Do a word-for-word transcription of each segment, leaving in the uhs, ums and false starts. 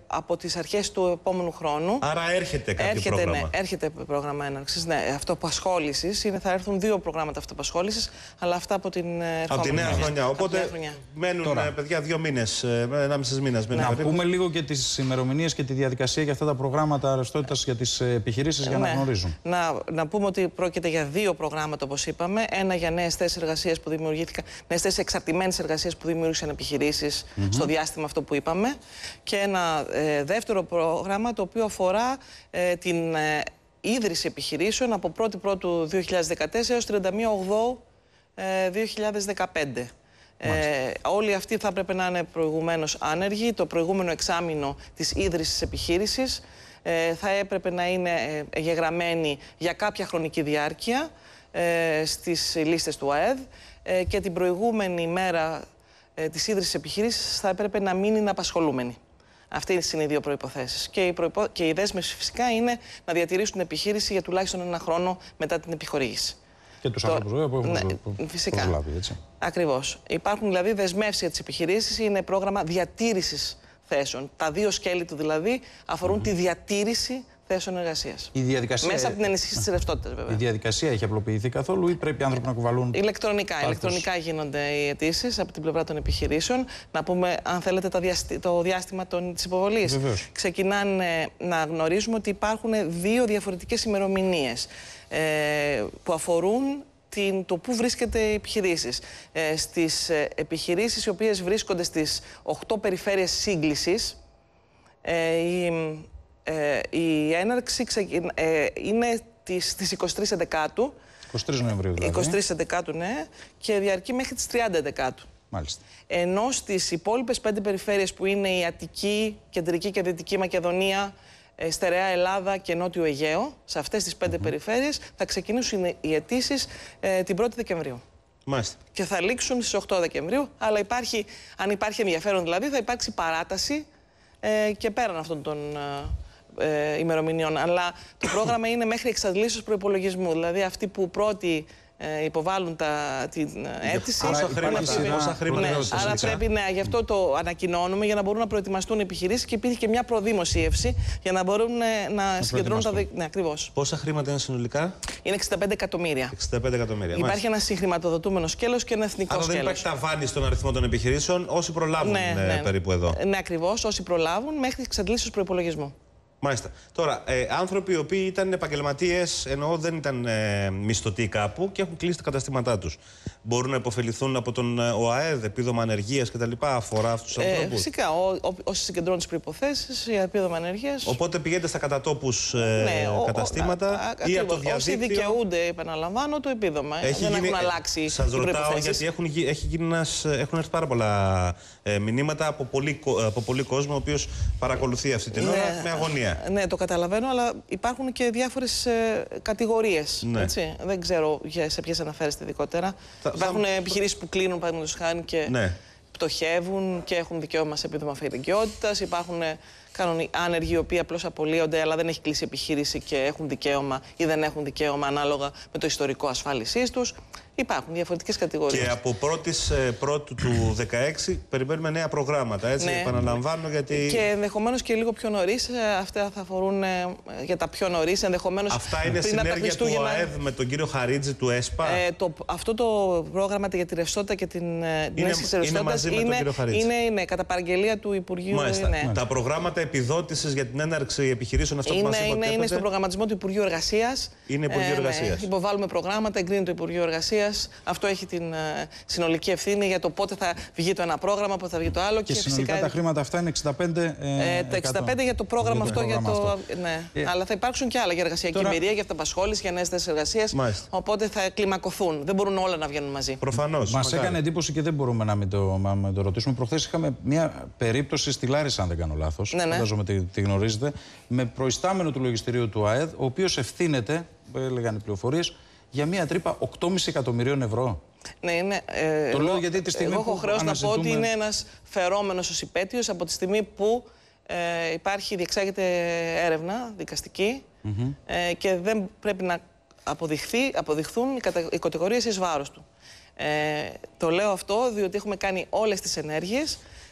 από τις αρχές του επόμενου χρόνου. Άρα έρχεται κάποιο έρχεται, πρόγραμμα. Ναι, έρχεται πρόγραμμα έναρξης. Ναι, αυτοαπασχόλησης. Είναι, θα έρθουν δύο προγράμματα αυτοαπασχόλησης, αλλά αυτά από την ερχόμενη Από τη νέα χρονιά. Οπότε χρονιά. μένουν Τώρα, παιδιά δύο μήνες, ενάμισι μήνες. Να πούμε λίγο και τις ημερομηνίες και τη διαδικασία για αυτά τα προγράμματα ρευστότητας για τις επιχειρήσεις για ναι. να γνωρίζουν. Να, να πούμε ότι πρόκειται για δύο προγράμματα, όπως είπαμε. Ένα για νέες θέσεις εργασίας που δημιουργήθηκαν, νέες θέσεις εξαρτημένης εργασίας που δημιούργησαν επιχειρήσεις mm-hmm. στο διάστημα αυτό που είπαμε. Και ένα ε, δεύτερο πρόγραμμα το οποίο αφορά ε, την ε, ίδρυση επιχειρήσεων από πρώτη Πρώτου δύο χιλιάδες δεκατέσσερα έως τριάντα μία Οκτωβρίου δύο χιλιάδες δεκαπέντε. Ε, όλοι αυτοί θα έπρεπε να είναι προηγουμένως άνεργοι. Το προηγούμενο εξάμηνο της ίδρυσης επιχείρησης ε, θα έπρεπε να είναι εγγεγραμμένοι για κάποια χρονική διάρκεια ε, στις λίστες του ΑΕΔ ε, και την προηγούμενη μέρα ε, της ίδρυσης επιχείρησης θα έπρεπε να μην είναι απασχολούμενοι. Αυτές είναι οι δύο προϋποθέσεις. Και η, προϋπο... και η δέσμευση φυσικά είναι να διατηρήσουν την επιχείρηση για τουλάχιστον ένα χρόνο μετά την επιχορήγηση. Και τους ανθρώπους βέβαια που έχουν ναι, προσλάβει, έτσι. Ακριβώς. Υπάρχουν δηλαδή δεσμεύσεις για τις επιχειρήσεις, είναι πρόγραμμα διατήρησης θέσεων. Τα δύο σκέλη του δηλαδή αφορούν mm-hmm. τη διατήρηση θέσεων εργασίας. Η διαδικασία... Μέσα από την ενισχύση της ρευστότητας, βέβαια. Η διαδικασία έχει απλοποιηθεί καθόλου ή πρέπει οι άνθρωποι να κουβαλούν. Ηλεκτρονικά. Πάθος. Ηλεκτρονικά γίνονται οι αιτήσεις από την πλευρά των επιχειρήσεων. Να πούμε, αν θέλετε, το, διαστη... το διάστημα της υποβολής. Βεβαίως. Ξεκινάνε να γνωρίζουμε ότι υπάρχουν δύο διαφορετικές ημερομηνίες ε, που αφορούν την, το πού βρίσκεται οι επιχειρήσεις. Ε, στις ε, επιχειρήσεις οι οποίες βρίσκονται στις οκτώ περιφέρειες σύγκλησης, ε, η, ε, η έναρξη ξεκι... ε, είναι στις είκοσι τρεις Ενδεκάτου. είκοσι τρεις Νοεμβρίου δηλαδή. είκοσι τρεις Ενδεκάτου, ναι, και διαρκεί μέχρι τις τριάντα Ενδεκάτου. Μάλιστα. Ενώ στις υπόλοιπες πέντε περιφέρειες που είναι η Αττική, Κεντρική και Δυτική Μακεδονία, Στερεά Ελλάδα και Νότιο Αιγαίο, σε αυτές τις πέντε mm-hmm. περιφέρειες θα ξεκινήσουν οι αιτήσεις ε, την πρώτη Δεκεμβρίου. Μάλιστα. Και θα λήξουν στις οκτώ Δεκεμβρίου, αλλά υπάρχει, αν υπάρχει ενδιαφέρον δηλαδή, θα υπάρξει παράταση ε, και πέραν αυτών των ε, ε, ημερομηνιών. Αλλά το πρόγραμμα είναι μέχρι εξαντλήσεως προϋπολογισμού, δηλαδή αυτοί που πρώτοι Ε, υποβάλλουν τα, την αίτηση. Πόσα χρήματα, πρέπει, πόσα χρήματα ναι, ναι, άρα πρέπει, ναι, γι' αυτό το ανακοινώνουμε για να μπορούν να προετοιμαστούν οι επιχειρήσεις και υπήρχε και μια προδημοσίευση για να μπορούν να, να συγκεντρώνουν τα. Ναι, ακριβώς. Πόσα χρήματα είναι συνολικά? Είναι εξήντα πέντε εκατομμύρια. εξήντα πέντε εκατομμύρια. Υπάρχει μάλιστα ένα συγχρηματοδοτούμενο σκέλος και ένα εθνικό άρα σκέλος. Δεν υπάρχει ταβάνι στον αριθμό των επιχειρήσεων, όσοι προλάβουν ναι, ναι, ναι, περίπου εδώ. Ναι, ακριβώς, όσοι προλάβουν μέχρι εξαντλήσεως προϋπολογισμού. Μάλιστα. Τώρα, ε, άνθρωποι οι οποίοι ήταν επαγγελματίες, εννοώ δεν ήταν ε, μισθωτοί κάπου και έχουν κλείσει τα καταστήματά τους, μπορούν να υποφεληθούν από τον ΟΑΕΔ, επίδομα ανεργίας κτλ. Αφορά αυτούς τους ε, ανθρώπους? Φυσικά, ό, ό, όσοι συγκεντρώνουν τις προϋποθέσεις για επίδομα ανεργίας. Οπότε πηγαίνετε στα κατατόπους ε, ναι, ο, καταστήματα ο, ο, ή από το διαδίκτυο. Όσοι δικαιούνται, επαναλαμβάνω, το επίδομα. Έχει δεν γίνει, έχουν αλλάξει. Σας ρωτάω γιατί έχουν, έχει γίνει ένας, έχουν έρθει πάρα πολλά ε, μηνύματα από πολύ, από πολύ κόσμο ο οποίος παρακολουθεί αυτή την ναι, ώρα με αγωνία. Ναι, το καταλαβαίνω, αλλά υπάρχουν και διάφορες ε, κατηγορίες. Ναι. Έτσι. Δεν ξέρω σε ποιες αναφέρεστε ειδικότερα. Θα, υπάρχουν θα... επιχειρήσεις που κλείνουν, παραδείγματος χάρη, και ναι. πτωχεύουν και έχουν δικαίωμα σε επίδομα φοιτητικότητας. Υπάρχουν κάνουν άνεργοι οι οποίοι απλώς απολύονται, αλλά δεν έχει κλείσει επιχείρηση και έχουν δικαίωμα ή δεν έχουν δικαίωμα ανάλογα με το ιστορικό ασφάλισής τους. Υπάρχουν διαφορετικές κατηγορίες. Και από πρώτης πρώτου του δεκαέξι περιμένουμε νέα προγράμματα, έτσι, ναι. επαναλαμβάνω, γιατί... Και ενδεχομένως και λίγο πιο νωρίς, αυτά θα αφορούν για τα πιο νωρίς, ενδεχομένως... Αυτά είναι συνέργεια του ΟΑΕΔ με τον κύριο Χαρίτζη του ΕΣΠΑ. Ε, το, αυτό το πρόγραμμα για τη ρευστότητα και την ενίσχυση ρευστότητας είναι, είναι, είναι, είναι κατά παραγγελία του Υπουργείου. Ναι. Τα προγράμματα επιδότησης για την έναρξη επιχειρήσεων, αυτό είναι, που μας είπατε, είναι, είναι στον προγραμματισμό του Υπουργείου Εργασίας. Είναι Υπουργείο ε, Εργασίας. Ναι. Υποβάλλουμε προγράμματα, εγκρίνει το Υπουργείο Εργασίας. Αυτό έχει την uh, συνολική ευθύνη για το πότε θα βγει το ένα πρόγραμμα, πότε θα βγει το άλλο. Και, και συνολικά φυσικά τα χρήματα αυτά είναι εξήντα πέντε. Ε, ε, τα εξήντα πέντε για το πρόγραμμα για το αυτό. πρόγραμμα για το, αυτό. Ναι. Ε, Αλλά θα υπάρξουν και άλλα για εργασιακή τώρα... εμπειρία, για αυταπασχόληση, για νέες θέσεις εργασίας. Οπότε θα κλιμακωθούν. Δεν μπορούν όλα να βγαίνουν μαζί. Προφανώς. Μας έκανε εντύπωση και δεν μπορούμε να μην το, να το ρωτήσουμε. Προχθές είχαμε μια περίπτωση στη Λάρισα, αν δεν κάνω λάθος. Ναι, ναι. Φαντάζομαι τη, τη γνωρίζετε. Με προϊστάμενο του λογιστηρίου του ΑΕΔ, ο οποίος ευθύνεται, έλεγαν οι πληροφορίες, για μια τρύπα οκτώ κόμμα πέντε εκατομμυρίων ευρώ. Ναι, είναι. Ε, το εγώ, λέω γιατί τη στιγμή εγώ έχω χρέος αναζητούμε... να πω ότι είναι ένας φερόμενος ως υπέτειος από τη στιγμή που ε, υπάρχει, διεξάγεται έρευνα δικαστική mm-hmm. ε, και δεν πρέπει να αποδειχθεί, αποδειχθούν οι, κατα, οι κατηγορίες εις βάρος του. Ε, το λέω αυτό διότι έχουμε κάνει όλες τις ενέργειες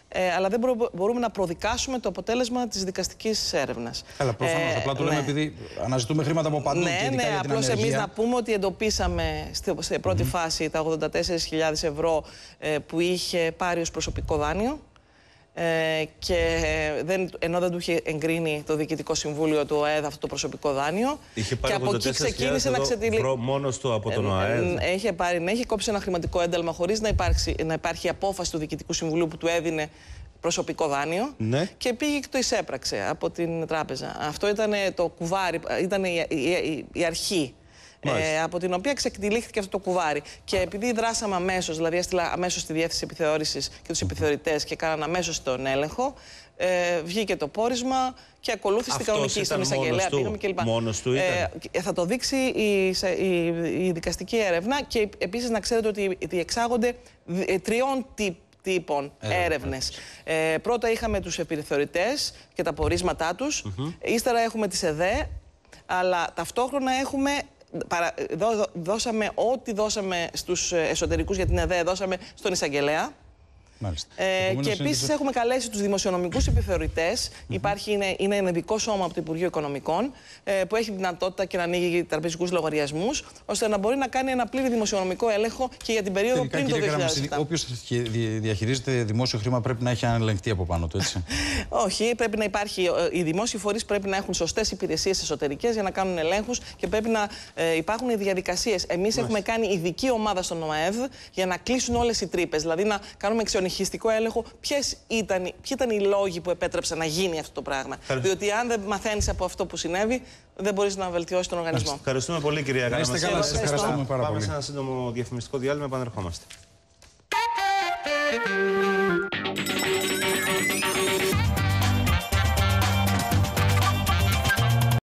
Ε, αλλά δεν μπορούμε, μπορούμε να προδικάσουμε το αποτέλεσμα της δικαστικής έρευνας. Καλά, προφανώς. Ε, απλά το λέμε ναι. επειδή αναζητούμε χρήματα από παντού. Ναι, και ναι, για απλώς εμείς να πούμε ότι εντοπίσαμε στη πρώτη mm-hmm. φάση τα ογδόντα τέσσερις χιλιάδες ευρώ ε, που είχε πάρει ως προσωπικό δάνειο. Ε, και δεν, ενώ δεν του είχε εγκρίνει το Διοικητικό Συμβούλιο του ΟΑΕΔ αυτό το προσωπικό δάνειο. Είχε πάρει και από εκεί ξεκίνησε να ξετυλίγει. Μόνος του από τον ΟΑΕΔ. Ε, είχε πάρει, ναι, είχε κόψει ένα χρηματικό ένταλμα χωρίς να, να υπάρχει απόφαση του Διοικητικού Συμβουλίου που του έδινε προσωπικό δάνειο. Ναι. Και πήγε και το εισέπραξε από την τράπεζα. Αυτό ήταν το κουβάρι, ήταν η, η, η, η αρχή. Ε, από την οποία ξεκτυλίχθηκε αυτό το κουβάρι. Και επειδή δράσαμε αμέσως, δηλαδή έστειλα αμέσως στη διεύθυνση επιθεώρησης και τους επιθεωρητές και κάναν αμέσως τον έλεγχο, ε, βγήκε το πόρισμα και ακολούθησε την κανονική στον εισαγγελέα. Πήγαμε κλπ. Μόνος του ήταν. Ε, θα το δείξει η, η, η δικαστική έρευνα και επίσης να ξέρετε ότι διεξάγονται τριών τύπων. τύπων έρευνες. Ε, πρώτα είχαμε τους επιθεωρητές και τα πορίσματά τους. Mm-hmm. Ύστερα έχουμε τις ΕΔΕ, αλλά ταυτόχρονα έχουμε. Παρα, δώ, δώσαμε ό,τι δώσαμε στους εσωτερικούς για την ΕΔΕ, δώσαμε στον εισαγγελέα. Ε, και επίσης έχουμε καλέσει τους δημοσιονομικούς επιθεωρητές. Mm-hmm. Υπάρχει, είναι, είναι ένα ειδικό σώμα από το Υπουργείο Οικονομικών ε, που έχει δυνατότητα και να ανοίγει τραπεζικούς λογαριασμούς, ώστε να μπορεί να κάνει ένα πλήρη δημοσιονομικό έλεγχο και για την περίοδο τελικά, πριν το δύο χιλιάδες επτά. Όποιος διαχειρίζεται δημόσιο χρήμα πρέπει να έχει ανελεγχθεί από πάνω του, έτσι. Όχι, πρέπει να υπάρχει. Οι δημόσιοι φορείς πρέπει να έχουν σωστές υπηρεσίες εσωτερικές για να κάνουν ελέγχους και πρέπει να ε, υπάρχουν οι διαδικασίες. Εμείς έχουμε κάνει ειδική ομάδα στον ΟΑΕΔ για να κλείσουν όλες οι τρύπες. Δηλαδή να κάνουμε εξονυχιστικό έλεγχο ποιες ήταν, ποιοι ήταν οι λόγοι που επέτρεψαν να γίνει αυτό το πράγμα. Ευχαριστώ. Διότι αν δεν μαθαίνεις από αυτό που συνέβη, δεν μπορείς να βελτιώσεις τον οργανισμό. Ευχαριστούμε πολύ, κυρία Γάρα. Είστε καλά, σας ευχαριστούμε πάρα πολύ. Πάμε σε ένα σύντομο διαφημιστικό διάλειμμα, επανερχόμαστε.